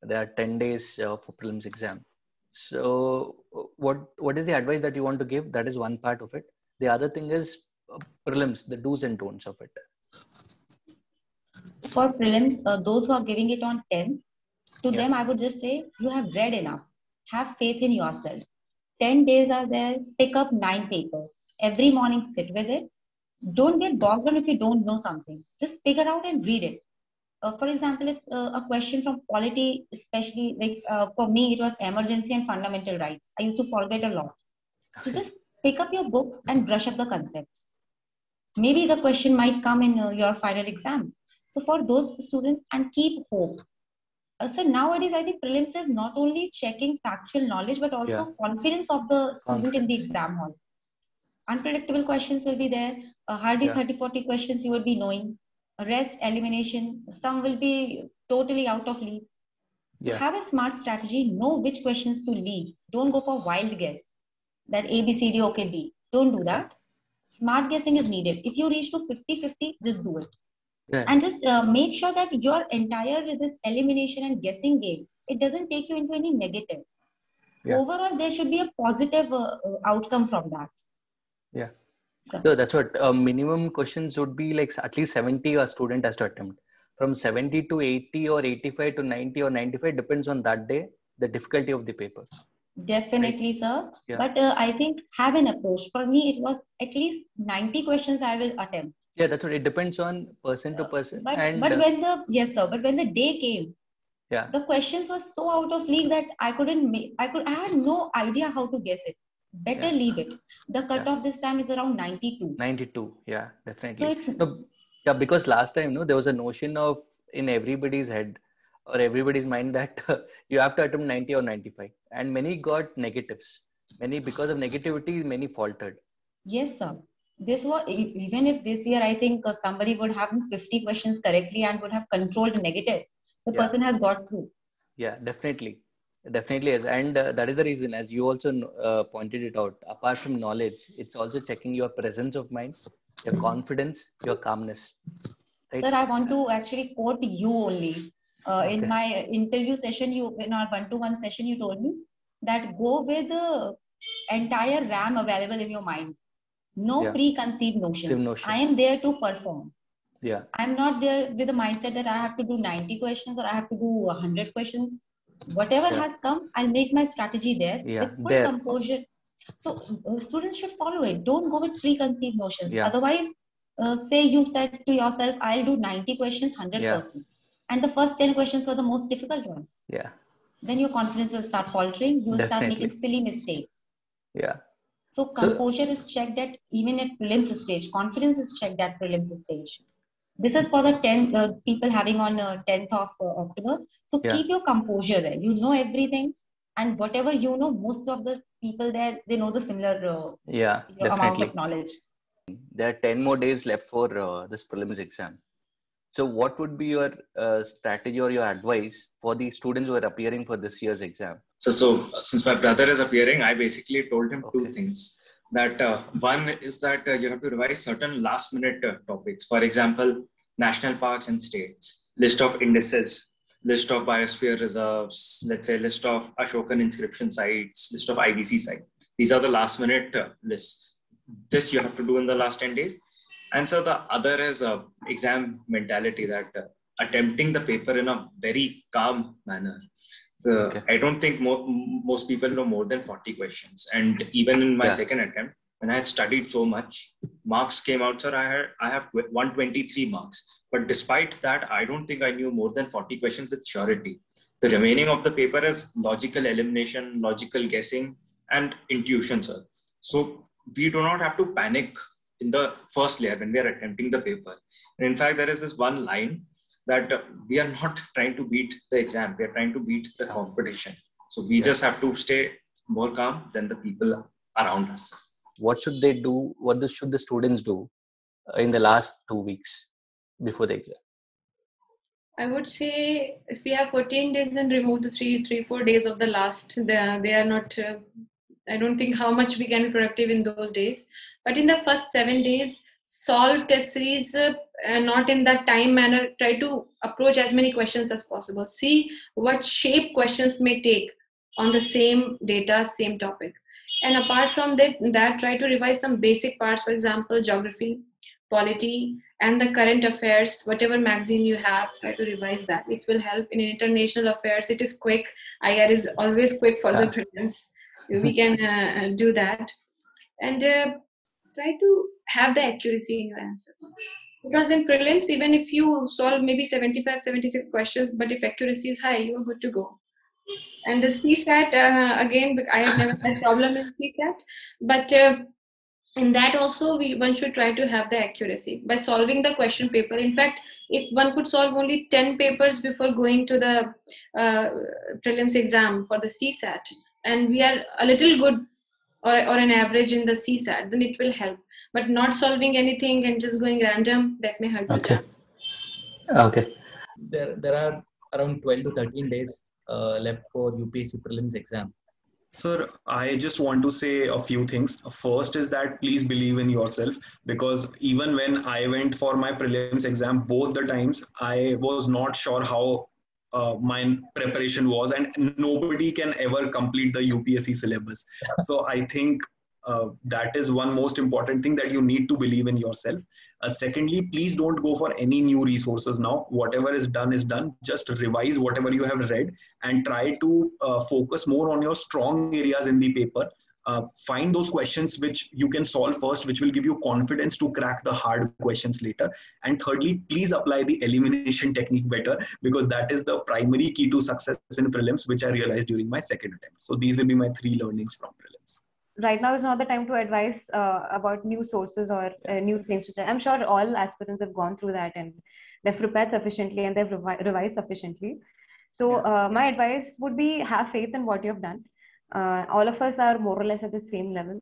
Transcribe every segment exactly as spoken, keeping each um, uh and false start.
There are ten days uh, for prelims exam. So what what is the advice that you want to give? That is one part of it. The other thing is uh, prelims, the do's and don'ts of it. For prelims, uh, those who are giving it on tenth, to Yeah. them, I would just say, you have read enough. Have faith in yourself. ten days are there. Pick up nine papers. Every morning, sit with it. Don't get bogged down if you don't know something. Just figure out and read it. Uh, for example, if uh, a question from polity, especially like uh, for me, it was emergency and fundamental rights. I used to forget a lot. So just pick up your books and brush up the concepts. Maybe the question might come in uh, your final exam. So for those students, and keep hope. Uh, so nowadays, I think prelims is not only checking factual knowledge, but also Yeah. confidence of the student in the Confidence. exam hall. Unpredictable questions will be there. Uh, hardly Yeah. thirty, forty questions you will be knowing. Rest, elimination, some will be totally out of league. So Yeah. have a smart strategy, know which questions to leave. Don't go for wild guess that A, B, C, D, okay, D. Don't do Yeah. that. Smart guessing is needed. If you reach to fifty fifty, just do it. Yeah. And just uh, make sure that your entire this elimination and guessing game, it doesn't take you into any negative. Yeah. Overall, there should be a positive uh, uh, outcome from that. Yeah. So, So that's what uh, minimum questions would be like at least seventy a student has to attempt. From seventy to eighty or eighty-five to ninety or ninety-five depends on that day, the difficulty of the paper. definitely, Right? sir. Yeah. But uh, I think have an approach. For me, it was at least ninety questions I will attempt. Yeah, that's what it depends on person to person. Uh, but and but uh, when the yes, sir. But when the day came, yeah, the questions were so out of league that I couldn't make. I could. I had no idea how to guess it. Better yeah, leave it. The yeah. cutoff this time is around ninety-two. ninety-two. Yeah, So definitely. it's No, yeah, because last time, no, there was a notion of in everybody's head or everybody's mind that you have to attempt ninety or ninety-five, and many got negatives. Many because of negativity, many faltered. yes, sir. This was e- even if this year I think uh, somebody would have fifty questions correctly and would have controlled negatives. The Yeah, person has got through. yeah, definitely. Definitely is. And uh, that is the reason, as you also uh, pointed it out, apart from knowledge, it's also checking your presence of mind, your confidence, your calmness, Sir, right? I want to actually quote you only. Uh, in Okay. my interview session, you in our one-to-one session, you told me that go with the entire RAM available in your mind. No Yeah. preconceived Same notions. I notions. am there to perform. Yeah. I'm not there with the mindset that I have to do ninety questions or I have to do one hundred questions. Whatever Yeah. has come, I'll make my strategy there Yeah. with full There. composure. So uh, students should follow it. Don't go with preconceived notions. Yeah. Otherwise, uh, say you said to yourself, I'll do ninety questions, Yeah. one hundred percent. And the first ten questions were the most difficult ones. Yeah. Then your confidence will start faltering. You will start making Definitely. silly mistakes. Yeah. So So composure is checked at even at prelims stage. Confidence is checked at prelims stage. This is for the ten uh, people having on uh, tenth of uh, October. So yeah. keep your composure there. You know everything, and whatever you know, most of the people there they know the similar uh, Yeah. you know, amount of Definitely. knowledge. There are ten more days left for uh, this prelims exam. So what would be your uh, strategy or your advice for the students who are appearing for this year's exam? So, so uh, since my brother is appearing, I basically told him Okay. two things. That uh, one is that uh, you have to revise certain last minute uh, topics. For example, national parks and states, list of indices, list of biosphere reserves, let's say list of Ashokan inscription sites, list of I B C sites. These are the last minute uh, lists. This you have to do in the last ten days. And so the other is a exam mentality, that uh, attempting the paper in a very calm manner. The, Okay. I don't think mo- most people know more than forty questions. And even in my Yeah. second attempt, when I had studied so much, marks came out, sir, I, had, I have one hundred twenty-three marks. But despite that, I don't think I knew more than forty questions with surety. The remaining of the paper is logical elimination, logical guessing, and intuition, sir. So we do not have to panic in the first layer when we are attempting the paper. And in fact, there is this one line that uh, we are not trying to beat the exam, we are trying to beat the competition. So we Yeah. just have to stay more calm than the people around us. What should they do? What the, should the students do uh, in the last two weeks before the exam? I would say if we have fourteen days and remove the three, three, four days of the last, they are, they are not, uh, I don't think how much we can be productive in those days. But in the first seven days, solve test series uh, uh, not in that time manner. Try to approach as many questions as possible. See what shape questions may take on the same data, same topic. And apart from that, that try to revise some basic parts, for example, geography, polity, and the current affairs, whatever magazine you have, try to revise that. It will help in international affairs. It is quick. I R is always quick for the prelims. We can uh, do that. And uh, try to have the accuracy in your answers. Because in prelims, even if you solve maybe seventy-five, seventy-six questions, but if accuracy is high, you are good to go. And the C SAT, uh, again, I have never had problem in C SAT, but uh, in that also, we one should try to have the accuracy by solving the question paper. In fact, if one could solve only ten papers before going to the uh, prelims exam for the C SAT, and we are a little good or, or an average in the C SAT, then it will help. But not solving anything and just going random, that may hurt. Okay. Okay. There, there are around twelve to thirteen days uh, left for U P S C prelims exam. Sir, I just want to say a few things. First is that please believe in yourself, because even when I went for my prelims exam, both the times I was not sure how uh, my preparation was, and nobody can ever complete the U P S C syllabus. So I think uh, that is one most important thing, that you need to believe in yourself. Uh, secondly, please don't go for any new resources now. Whatever is done is done. Just revise whatever you have read and try to uh, focus more on your strong areas in the paper. Uh, find those questions which you can solve first, which will give you confidence to crack the hard questions later. And thirdly, please apply the elimination technique better, because that is the primary key to success in prelims, which I realized during my second attempt. So these will be my three learnings from prelims. Right now is not the time to advise uh, about new sources or uh, new things to try. I'm sure all aspirants have gone through that and they've prepared sufficiently and they've revi revised sufficiently. So uh, my advice would be, have faith in what you've done. Uh, all of us are more or less at the same level.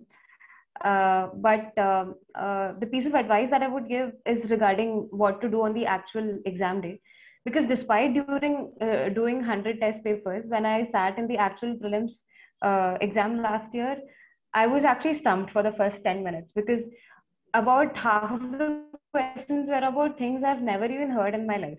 Uh, but um, uh, the piece of advice that I would give is regarding what to do on the actual exam day. Because despite during uh, doing one hundred test papers, when I sat in the actual prelims uh, exam last year, I was actually stumped for the first ten minutes, because about half of the questions were about things I've never even heard in my life.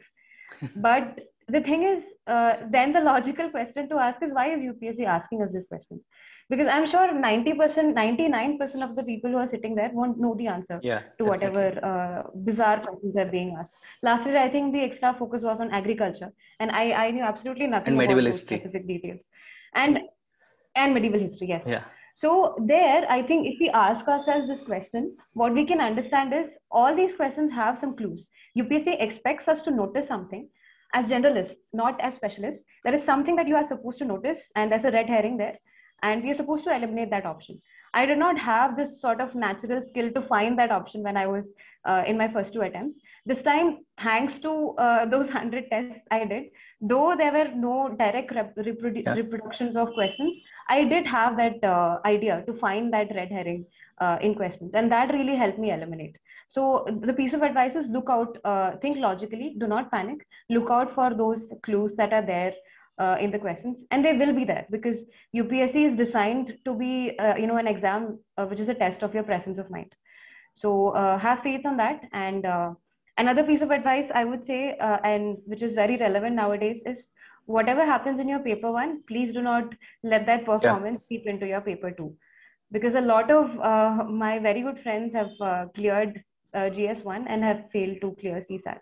But the thing is, uh, then the logical question to ask is, why is U P S C asking us these questions? Because I'm sure ninety percent, ninety-nine percent of the people who are sitting there won't know the answer yeah, to whatever uh, bizarre questions are being asked. Last year, I think the extra focus was on agriculture, and I, I knew absolutely nothing and about medieval those history. specific details. And, and medieval history, yes. Yeah. So there, I think if we ask ourselves this question, what we can understand is all these questions have some clues. U P S C expects us to notice something as generalists, not as specialists. There is something that you are supposed to notice, and there's a red herring there, and we are supposed to eliminate that option. I did not have this sort of natural skill to find that option when I was uh, in my first two attempts. This time, thanks to uh, those one hundred tests I did, though there were no direct rep reprodu yes. reproductions of questions, I did have that uh, idea to find that red herring uh, in questions, and that really helped me eliminate. So the piece of advice is look out, uh, think logically, do not panic, look out for those clues that are there uh, in the questions, and they will be there, because U P S C is designed to be, uh, you know, an exam uh, which is a test of your presence of mind. So uh, have faith on that. And uh, another piece of advice I would say, uh, and which is very relevant nowadays, is whatever happens in your paper one, please do not let that performance yeah. seep into your paper two. Because a lot of uh, my very good friends have uh, cleared uh, G S one and have failed to clear C SAT.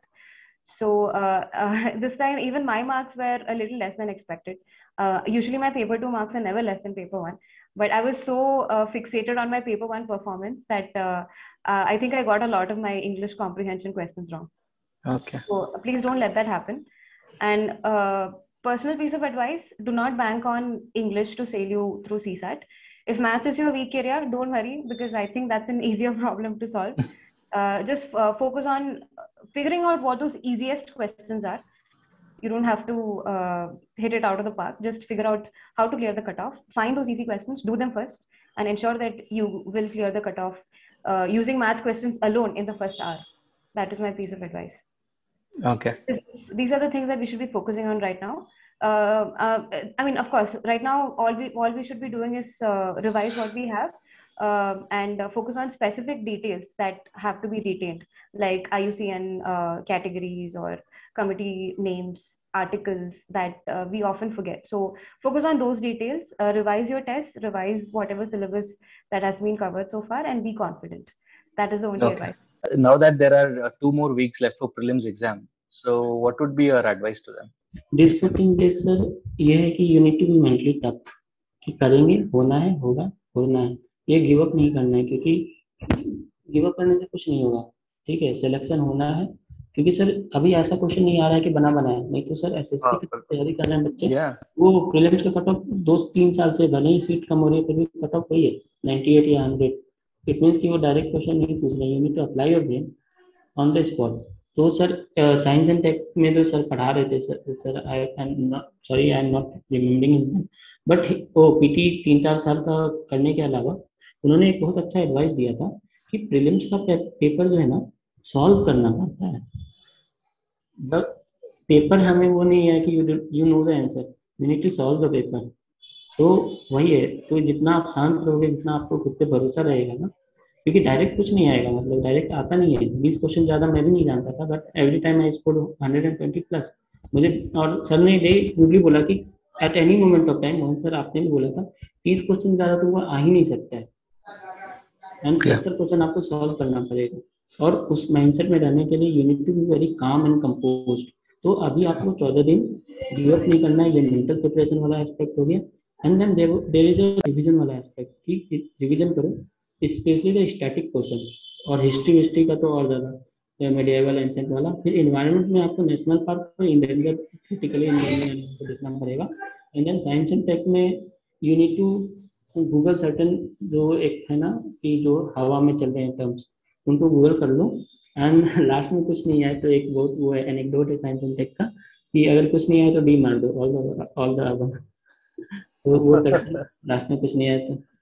So uh, uh, this time, even my marks were a little less than expected. Uh, usually my paper two marks are never less than paper one. But I was so uh, fixated on my paper one performance that uh, uh, I think I got a lot of my English comprehension questions wrong. Okay. So please don't let that happen. And uh, personal piece of advice, do not bank on English to sail you through C SAT. If maths is your weak area, don't worry, because I think that's an easier problem to solve. Uh, just uh, focus on figuring out what those easiest questions are. You don't have to uh, hit it out of the park. Just figure out how to clear the cutoff. Find those easy questions, do them first, and ensure that you will clear the cutoff uh, using math questions alone in the first hour. That is my piece of advice. Okay. These are the things that we should be focusing on right now. Uh, uh, I mean, of course, right now, all we, all we should be doing is uh, revise what we have. uh, and uh, focus on specific details that have to be retained, like I U C N uh, categories or committee names, articles that uh, we often forget. So focus on those details, uh, revise your tests, revise whatever syllabus that has been covered so far, and be confident. That is the only Okay. advice. Now that there are uh, two more weeks left for prelims exam, so what would be your advice to them? This fourteen days sir ये है कि you need to be mentally tough कि करेंगे, होना है, होगा, होना है, ये गिव अप नहीं करना है, क्योंकि गिव अप करने से कुछ नहीं होगा. ठीक है, सिलेक्शन होना है, क्योंकि सर अभी ऐसा क्वेश्चन नहीं आ रहा है कि बना बना है. नहीं तो सर एसएससी की तैयारी कर रहे हैं बच्चे, Yeah. वो प्रीलिम्स का कट ऑफ दो तीन साल से भले ही सीट कम हो रही है फिर भी कट ऑफ वही है अट्ठानवे या हंड्रेड. इट मीन्स कि वो डायरेक्ट क्वेश्चन नहीं पूछ रहे. You need to apply your brain on the spot. तो सर साइंस एंड टेक में जो सर पढ़ा रहे थे sir sir I am sorry I am not remembering, but वो पीटी तीन चार साल का करने के अलावा उन्होंने एक बहुत अच्छा एडवाइस दिया था कि प्रीलिम्स का पेपर जो है ना सॉल्व करना पड़ता है. द पेपर हमें वो नहीं है कि you you know the answer, you need to solve the paper. तो वही है, तो जितना आप शांत रहोगे, जितना आपको खुद पे भरोसा रहेगा ना, क्योंकि डायरेक्ट कुछ नहीं आएगा, मतलब डायरेक्ट आता नहीं है. बीस क्वेश्चन ज़्यादा मैं भी नहीं जानता था, but every time I score hundred twenty plus मुझे. और सर ने डे भी बोला कि at any moment of time, Mohan sir आपने भी बोला था तीस क्वेश्चन ज़्यादा तो वो आ ही नहीं सकता है, एंड सत्तर क्वेश्चन आपको सॉल्व करना पड़ेगा. और उस माइंडसेट में रहने के लिए you need to be very calm and composed. तो अभी आपको चौदह दिन गिव अप नहीं करना है. ये मेंटल प्रिपरेशन वाला एस्पेक्ट हो गया. And then there is a revision वाला एस्पेक्ट कि रिवीजन करो, स्पेशली द स्टैटिक क्वेश्चन. और हिस्ट्री हिस्ट्री का तो और ज़्यादा मेडिएवल एंसेंट वाला. फिर इन्वायरमेंट में आपको नेशनल पार्क और इंडेंजर क्रिटिकली इन्वायरमेंट को देखना पड़ेगा. And then science and tech में you need to Google certain जो एक है ना कि जो हवा में चल रहे हैं टर्म्स, उनको गूगल कर लो. एंड लास्ट में कुछ नहीं आए तो एक बहुत वो है एनेक्डोट है साइंस एंड टेक का कि अगर कुछ नहीं आए तो डी मार दो, all the all the above. तो वो करते लास्ट में कुछ नहीं आया तो